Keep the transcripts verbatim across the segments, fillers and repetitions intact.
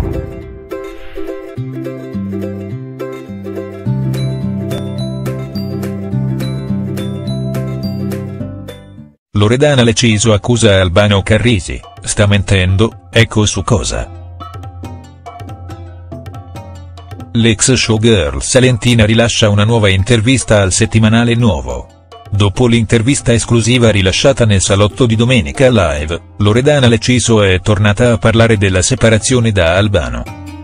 Loredana Leciso accusa Albano Carrisi, sta mentendo, ecco su cosa. L'ex showgirl salentina rilascia una nuova intervista al settimanale Nuovo. Dopo l'intervista esclusiva rilasciata nel salotto di Domenica Live, Loredana Leciso è tornata a parlare della separazione da Albano.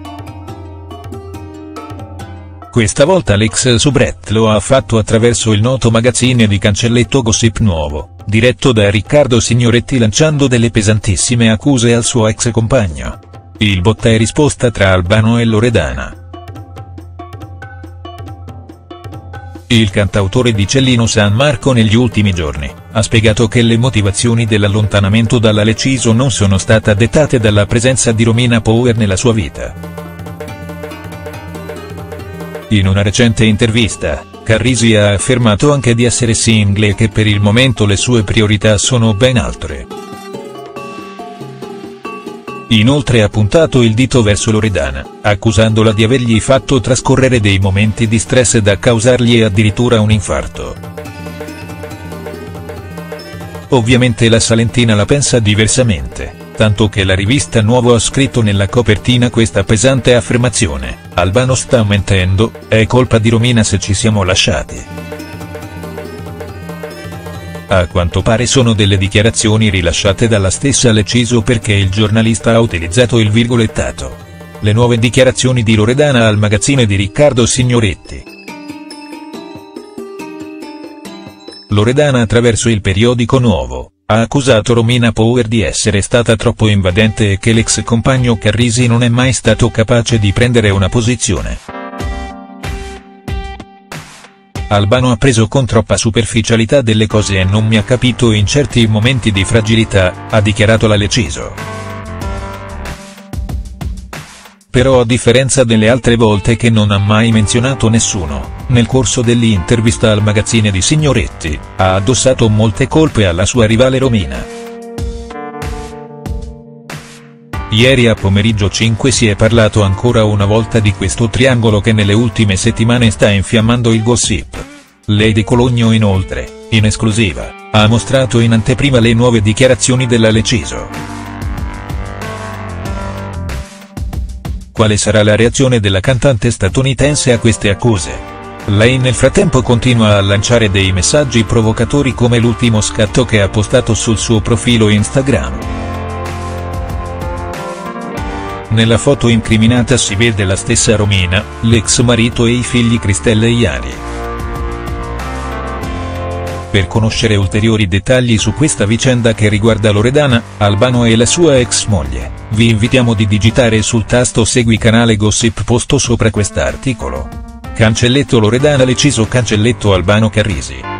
Questa volta l'ex soubrette lo ha fatto attraverso il noto magazzine di cancelletto Gossip Nuovo, diretto da Riccardo Signoretti, lanciando delle pesantissime accuse al suo ex compagno. Il botta e risposta tra Albano e Loredana. Il cantautore di Cellino San Marco negli ultimi giorni ha spiegato che le motivazioni dell'allontanamento dalla Leciso non sono state dettate dalla presenza di Romina Power nella sua vita. In una recente intervista, Carrisi ha affermato anche di essere single e che per il momento le sue priorità sono ben altre. Inoltre ha puntato il dito verso Loredana, accusandola di avergli fatto trascorrere dei momenti di stress da causargli addirittura un infarto. Ovviamente la salentina la pensa diversamente, tanto che la rivista Nuovo ha scritto nella copertina questa pesante affermazione: Albano sta mentendo, è colpa di Romina se ci siamo lasciati. A quanto pare sono delle dichiarazioni rilasciate dalla stessa Leciso, perché il giornalista ha utilizzato il virgolettato. Le nuove dichiarazioni di Loredana al magazzine di Riccardo Signoretti. Loredana, attraverso il periodico Nuovo, ha accusato Romina Power di essere stata troppo invadente e che l'ex compagno Carrisi non è mai stato capace di prendere una posizione. Albano ha preso con troppa superficialità delle cose e non mi ha capito in certi momenti di fragilità, ha dichiarato la Leciso. Però, a differenza delle altre volte che non ha mai menzionato nessuno, nel corso dell'intervista al magazzine di Signoretti, ha addossato molte colpe alla sua rivale Romina. Ieri a pomeriggio cinque si è parlato ancora una volta di questo triangolo che nelle ultime settimane sta infiammando il gossip. Lady Cologno inoltre, in esclusiva, ha mostrato in anteprima le nuove dichiarazioni della Leciso. Quale sarà la reazione della cantante statunitense a queste accuse? Lei nel frattempo continua a lanciare dei messaggi provocatori, come l'ultimo scatto che ha postato sul suo profilo Instagram. Nella foto incriminata si vede la stessa Romina, l'ex marito e i figli Cristella e Iari. Per conoscere ulteriori dettagli su questa vicenda che riguarda Loredana, Albano e la sua ex moglie, vi invitiamo di digitare sul tasto Segui canale Gossip posto sopra quest'articolo. Cancelletto Loredana Leciso, cancelletto Albano Carrisi.